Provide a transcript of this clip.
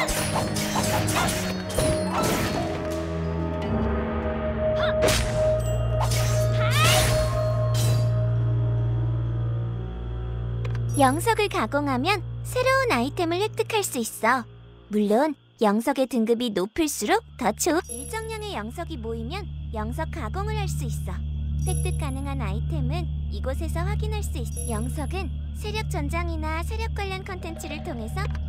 영석을 가공하면 새로운 아이템을 획득할 수 있어. 물론 영석의 등급이 높을수록 더 좋은 일정량의 영석이 모이면 영석 가공을 할 수 있어. 획득 가능한 아이템은 이곳에서 확인할 수 있어. 영석은 세력 전장이나 세력 관련 컨텐츠를 통해서